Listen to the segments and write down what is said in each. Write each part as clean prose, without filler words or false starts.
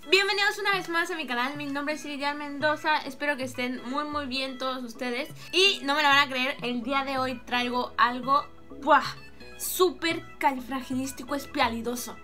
Bienvenidos una vez más a mi canal, mi nombre es Iridian Mendoza, espero que estén muy bien todos ustedes. Y no me lo van a creer, el día de hoy traigo algo súper califragilístico-espialidoso.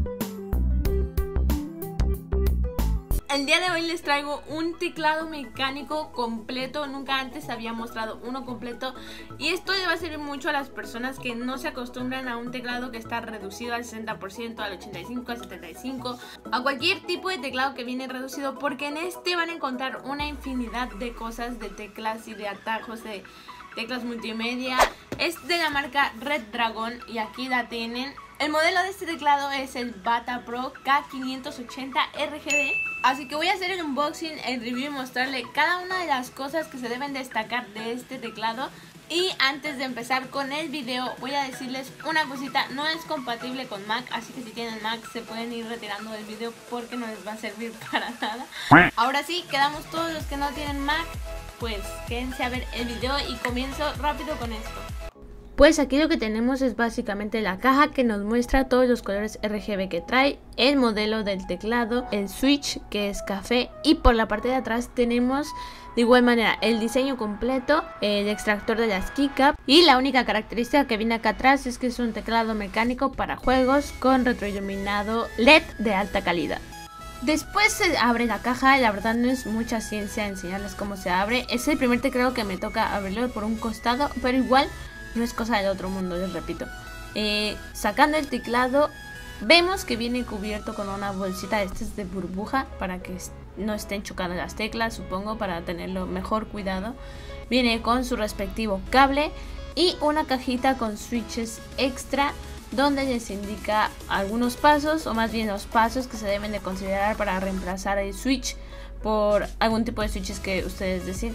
El día de hoy les traigo un teclado mecánico completo, nunca antes había mostrado uno completo. Y esto le va a servir mucho a las personas que no se acostumbran a un teclado que está reducido al 60%, al 85%, al 75%, a cualquier tipo de teclado que viene reducido, porque en este van a encontrar una infinidad de cosas, de teclas y de atajos, de teclas multimedia. Es de la marca Red Dragon y aquí la tienen. El modelo de este teclado es el Bata Pro K580 RGB. Así que voy a hacer el unboxing, el review y mostrarle cada una de las cosas que se deben destacar de este teclado. Y antes de empezar con el video voy a decirles una cosita, no es compatible con Mac, así que si tienen Mac se pueden ir retirando del video porque no les va a servir para nada. Ahora sí, quedamos todos los que no tienen Mac, pues quédense a ver el video y comienzo rápido con esto. Pues aquí lo que tenemos es básicamente la caja que nos muestra todos los colores RGB que trae, el modelo del teclado, el switch que es café, y por la parte de atrás tenemos de igual manera el diseño completo, el extractor de las keycaps, y la única característica que viene acá atrás es que es un teclado mecánico para juegos con retroiluminado LED de alta calidad. Después se abre la caja y la verdad no es mucha ciencia enseñarles cómo se abre. Es el primer teclado que me toca abrirlo por un costado, pero igual no es cosa del otro mundo, les repito. Sacando el teclado, vemos que viene cubierto con una bolsita de estas de burbuja para que no estén chocando las teclas, supongo, para tenerlo mejor cuidado. Viene con su respectivo cable y una cajita con switches extra donde les indica algunos pasos, o más bien los pasos que se deben de considerar para reemplazar el switch por algún tipo de switches que ustedes deciden.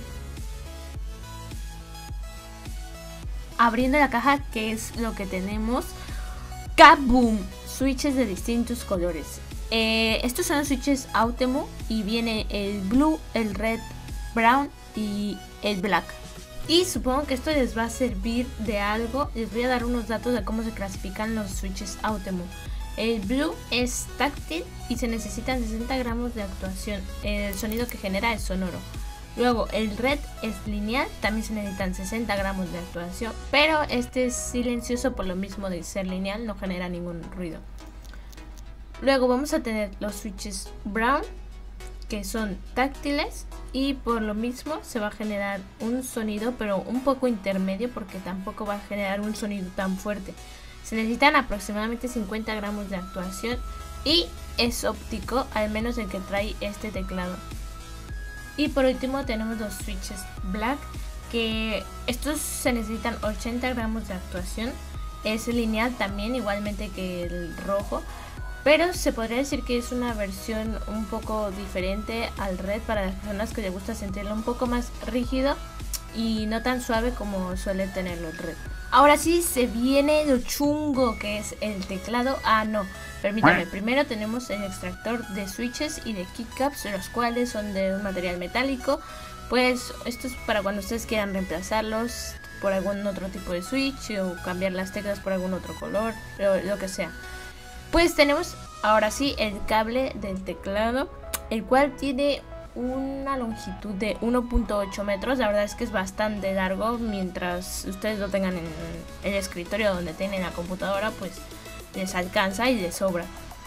Abriendo la caja, ¿qué es lo que tenemos? ¡Kaboom! Switches de distintos colores. Estos son los switches Autemu y viene el blue, el red, brown y el black. Y supongo que esto les va a servir de algo. Les voy a dar unos datos de cómo se clasifican los switches Autemu. El blue es táctil y se necesitan 60 gramos de actuación. El sonido que genera es sonoro. Luego el red es lineal, también se necesitan 60 gramos de actuación, pero este es silencioso por lo mismo de ser lineal, no genera ningún ruido. Luego vamos a tener los switches brown, que son táctiles y por lo mismo se va a generar un sonido, pero un poco intermedio porque tampoco va a generar un sonido tan fuerte. Se necesitan aproximadamente 50 gramos de actuación y es óptico, al menos el que trae este teclado. Y por último tenemos los switches black, que estos se necesitan 80 gramos de actuación. Es lineal también, igualmente que el rojo, pero se podría decir que es una versión un poco diferente al red para las personas que les gusta sentirlo un poco más rígido y no tan suave como suele tenerlo el red. Ahora sí se viene lo chungo que es el teclado. No, permítame, primero tenemos el extractor de switches y de keycaps, los cuales son de un material metálico. Pues esto es para cuando ustedes quieran reemplazarlos por algún otro tipo de switch o cambiar las teclas por algún otro color, lo que sea. Pues tenemos ahora sí el cable del teclado, el cual tiene una longitud de 1.8 metros. La verdad es que es bastante largo. Mientras ustedes lo tengan en el escritorio donde tienen la computadora, pues les alcanza y les sobra.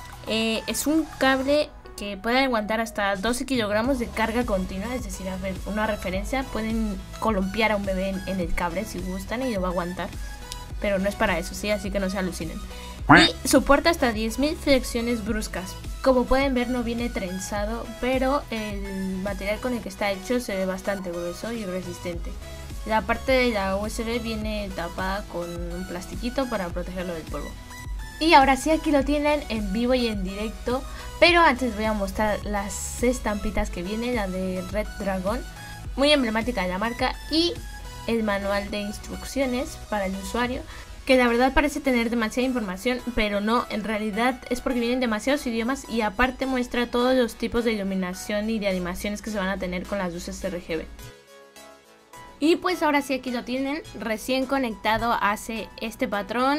Es un cable que puede aguantar hasta 12 kilogramos de carga continua. Es decir, a ver, una referencia, pueden columpiar a un bebé en el cable si gustan y lo va a aguantar, pero no es para eso, sí, así que no se alucinen. Y soporta hasta 10.000 flexiones bruscas. Como pueden ver, no viene trenzado, pero el material con el que está hecho se ve bastante grueso y resistente. La parte de la USB viene tapada con un plastiquito para protegerlo del polvo. Y ahora sí, aquí lo tienen en vivo y en directo, pero antes voy a mostrar las estampitas que viene, la de Red Dragon, muy emblemática de la marca, y el manual de instrucciones para el usuario, que la verdad parece tener demasiada información, pero no, en realidad es porque vienen demasiados idiomas y aparte muestra todos los tipos de iluminación y de animaciones que se van a tener con las luces RGB. Y pues ahora sí, aquí lo tienen, recién conectado hace este patrón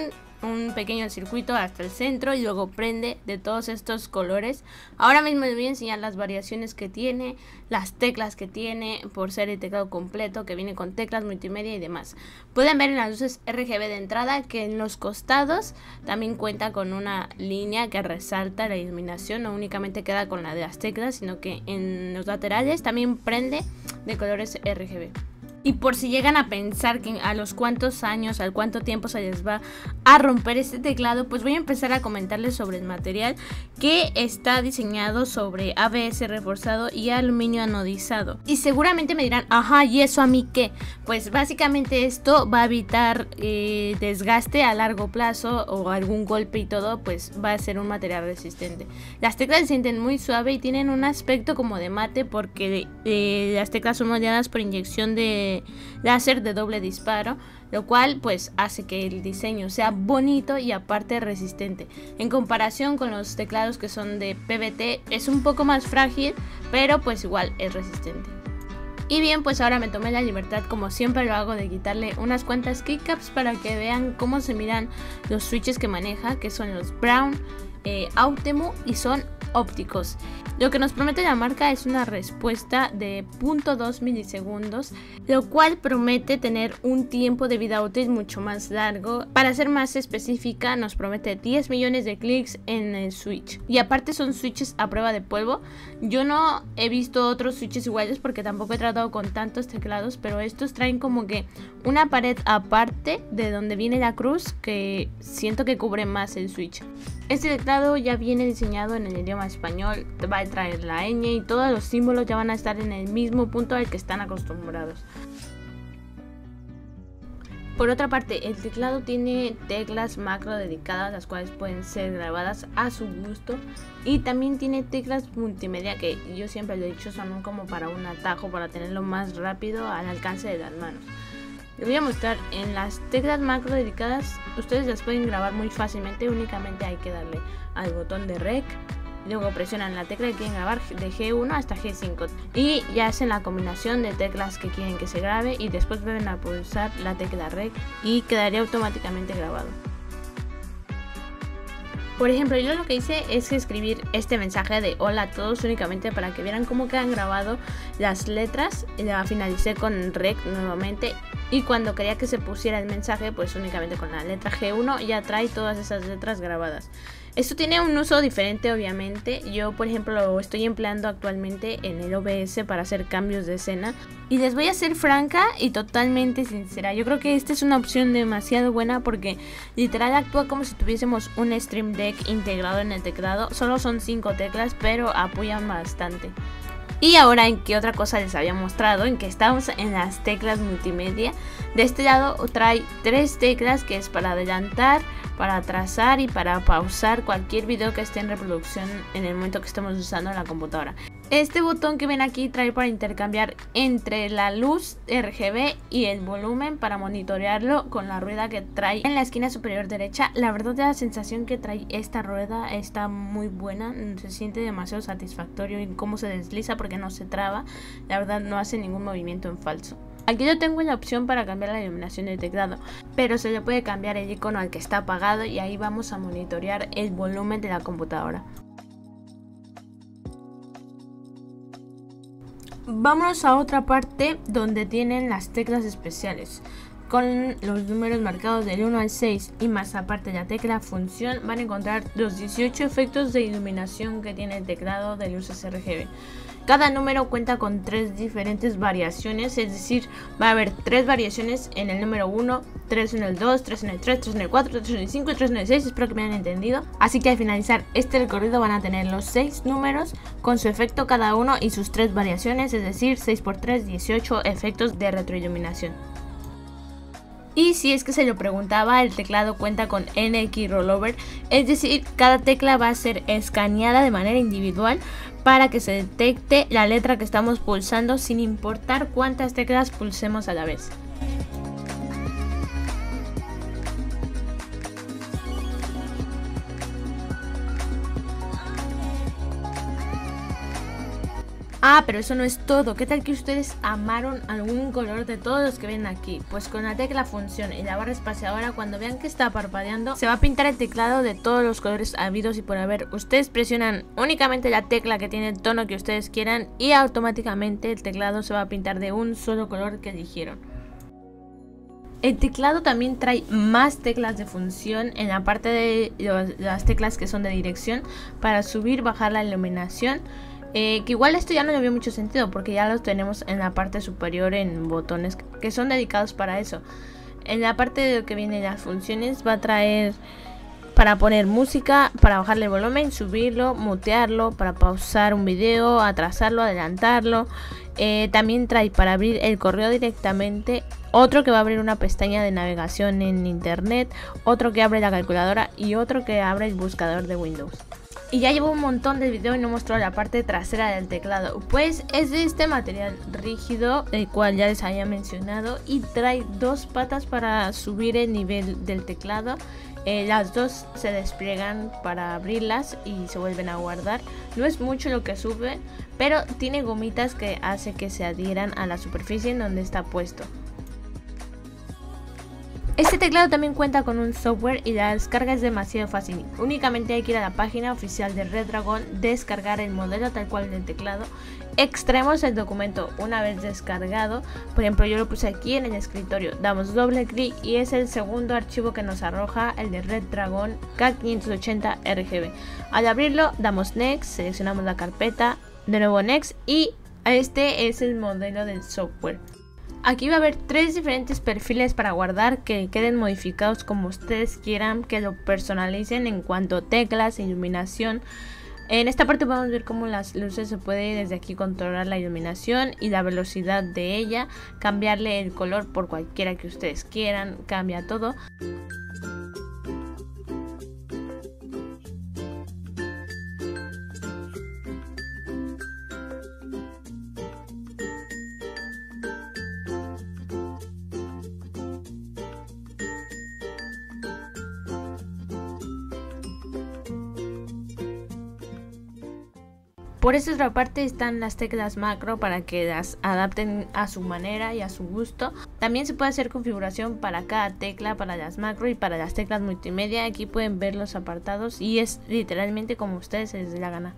un pequeño circuito hasta el centro y luego prende de todos estos colores. Ahora mismo les voy a enseñar las variaciones que tiene, las teclas que tiene por ser el teclado completo que viene con teclas multimedia y demás. Pueden ver en las luces RGB de entrada que en los costados también cuenta con una línea que resalta la iluminación, no únicamente queda con la de las teclas, sino que en los laterales también prende de colores RGB. Y por si llegan a pensar que a los cuántos años, al cuánto tiempo se les va a romper este teclado, pues voy a empezar a comentarles sobre el material, que está diseñado sobre ABS reforzado y aluminio anodizado. Y seguramente me dirán, ajá, ¿y eso a mí qué? Pues básicamente esto va a evitar desgaste a largo plazo o algún golpe y todo, pues va a ser un material resistente. Las teclas se sienten muy suave y tienen un aspecto como de mate porque las teclas son moldeadas por inyección de láser de doble disparo, lo cual pues hace que el diseño sea bonito y aparte resistente. En comparación con los teclados que son de PVT, es un poco más frágil, pero pues igual es resistente. Y bien, pues ahora me tomé la libertad, como siempre lo hago, de quitarle unas cuantas keycaps para que vean cómo se miran los switches que maneja, que son los Brown, Autemu y son ópticos. Lo que nos promete la marca es una respuesta de 0.2 milisegundos, lo cual promete tener un tiempo de vida útil mucho más largo. Para ser más específica, nos promete 10 millones de clics en el switch. Y aparte son switches a prueba de polvo. Yo no he visto otros switches iguales porque tampoco he tratado con tantos teclados, pero estos traen como que una pared aparte de donde viene la cruz que siento que cubre más el switch. Este teclado ya viene diseñado en el idioma español, va a traer la ñ y todos los símbolos ya van a estar en el mismo punto al que están acostumbrados. Por otra parte, el teclado tiene teclas macro dedicadas, las cuales pueden ser grabadas a su gusto, y también tiene teclas multimedia que yo siempre lo he dicho son como para un atajo, para tenerlo más rápido al alcance de las manos. Les voy a mostrar en las teclas macro dedicadas, ustedes las pueden grabar muy fácilmente, únicamente hay que darle al botón de Rec, luego presionan la tecla que quieren grabar de G1 hasta G5 y ya hacen la combinación de teclas que quieren que se grabe y después vuelven a pulsar la tecla Rec y quedaría automáticamente grabado. Por ejemplo, yo lo que hice es escribir este mensaje de hola a todos únicamente para que vieran cómo quedan grabado las letras. La finalicé con Rec nuevamente y cuando quería que se pusiera el mensaje, pues únicamente con la letra G1 ya trae todas esas letras grabadas. Esto tiene un uso diferente, obviamente. Yo, por ejemplo, lo estoy empleando actualmente en el OBS para hacer cambios de escena. Y les voy a ser franca y totalmente sincera. Yo creo que esta es una opción demasiado buena porque literal actúa como si tuviésemos un Stream Deck integrado en el teclado. Solo son 5 teclas, pero apoyan bastante. Y ahora, ¿en qué otra cosa les había mostrado? En que estamos en las teclas multimedia. De este lado trae 3 teclas, que es para adelantar, para atrasar y para pausar cualquier video que esté en reproducción en el momento que estemos usando la computadora. Este botón que ven aquí trae para intercambiar entre la luz RGB y el volumen para monitorearlo con la rueda que trae en la esquina superior derecha. La verdad, la sensación que trae esta rueda está muy buena, se siente demasiado satisfactorio en cómo se desliza porque no se traba. La verdad, no hace ningún movimiento en falso. Aquí yo tengo la opción para cambiar la iluminación del teclado, pero se le puede cambiar el icono al que está apagado y ahí vamos a monitorear el volumen de la computadora. Vámonos a otra parte donde tienen las teclas especiales. Con los números marcados del 1 al 6 y más aparte de la tecla función, van a encontrar los 18 efectos de iluminación que tiene el teclado de luces RGB. Cada número cuenta con 3 diferentes variaciones, es decir, va a haber 3 variaciones en el número 1, 3 en el 2, 3 en el 3, 3 en el 4, 3 en el 5 y 3 en el 6, espero que me hayan entendido. Así que al finalizar este recorrido van a tener los 6 números con su efecto cada uno y sus 3 variaciones, es decir, 6 por 3, 18 efectos de retroiluminación. Y si es que se lo preguntaba, el teclado cuenta con NX Rollover, es decir, cada tecla va a ser escaneada de manera individual para que se detecte la letra que estamos pulsando sin importar cuántas teclas pulsemos a la vez. Ah, pero eso no es todo. ¿Qué tal que ustedes amaron algún color de todos los que ven aquí? Pues con la tecla función y la barra espaciadora, cuando vean que está parpadeando, se va a pintar el teclado de todos los colores habidos y por haber. Ustedes presionan únicamente la tecla que tiene el tono que ustedes quieran y automáticamente el teclado se va a pintar de un solo color que eligieron. El teclado también trae más teclas de función en la parte de las teclas que son de dirección para subir, bajar la iluminación. Que igual esto ya no le veo mucho sentido porque ya los tenemos en la parte superior en botones que son dedicados para eso. En la parte de lo que viene las funciones va a traer para poner música, para bajarle el volumen, subirlo, mutearlo, para pausar un video, atrasarlo, adelantarlo. También trae para abrir el correo directamente, otro que va a abrir una pestaña de navegación en internet, otro que abre la calculadora y otro que abre el buscador de Windows. Y ya llevo un montón de video y no mostró la parte trasera del teclado. Pues es de este material rígido, el cual ya les había mencionado, y trae dos patas para subir el nivel del teclado. Las dos se despliegan para abrirlas y se vuelven a guardar. No es mucho lo que sube, pero tiene gomitas que hace que se adhieran a la superficie en donde está puesto. Este teclado también cuenta con un software y la descarga es demasiado fácil. Únicamente hay que ir a la página oficial de Redragon, descargar el modelo tal cual del teclado, extraemos el documento una vez descargado. Por ejemplo, yo lo puse aquí en el escritorio, damos doble clic y es el segundo archivo que nos arroja, el de Redragon K580 RGB. Al abrirlo damos Next, seleccionamos la carpeta, de nuevo Next y este es el modelo del software. Aquí va a haber tres diferentes perfiles para guardar que queden modificados como ustedes quieran, que lo personalicen en cuanto a teclas, iluminación. En esta parte podemos ver cómo las luces se puede desde aquí controlar la iluminación y la velocidad de ella, cambiarle el color por cualquiera que ustedes quieran, cambia todo. Por esa otra parte están las teclas macro para que las adapten a su manera y a su gusto. También se puede hacer configuración para cada tecla, para las macro y para las teclas multimedia. Aquí pueden ver los apartados y es literalmente como a ustedes se les dé la gana.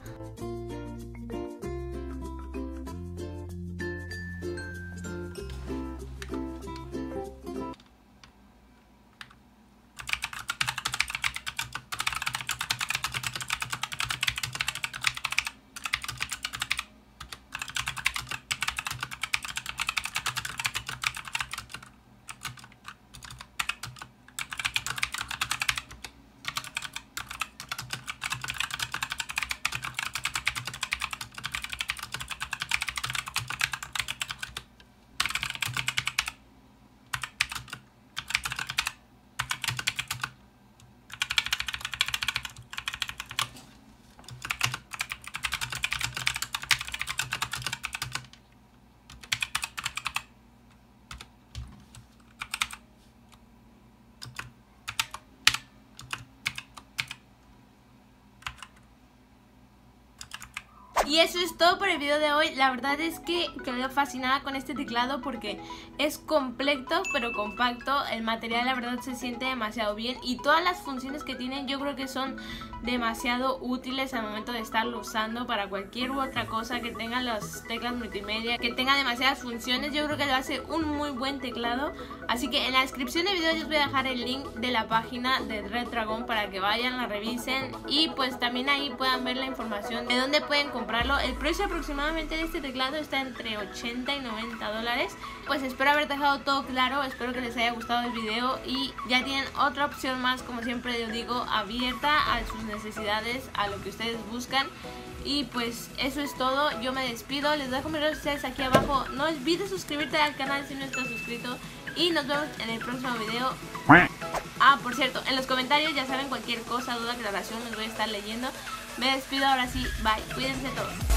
Y eso es todo por el video de hoy. La verdad es que quedé fascinada con este teclado porque es completo pero compacto. El material la verdad se siente demasiado bien y todas las funciones que tienen yo creo que son demasiado útiles al momento de estarlo usando para cualquier u otra cosa que tenga las teclas multimedia, que tenga demasiadas funciones. Yo creo que lo hace un muy buen teclado. Así que en la descripción del video les voy a dejar el link de la página de Redragon para que vayan, la revisen y pues también ahí puedan ver la información de dónde pueden comprarlo. El precio aproximadamente de este teclado está entre 80 y 90 dólares. Pues espero haber dejado todo claro, espero que les haya gustado el video y ya tienen otra opción más, como siempre yo digo, abierta a sus necesidades, a lo que ustedes buscan. Y pues eso es todo, yo me despido, les dejo mis redes sociales aquí abajo. No olvides suscribirte al canal si no estás suscrito y nos vemos en el próximo video. Ah, por cierto, en los comentarios ya saben, cualquier cosa, duda, aclaración, los voy a estar leyendo. Me despido ahora sí, bye, cuídense todos.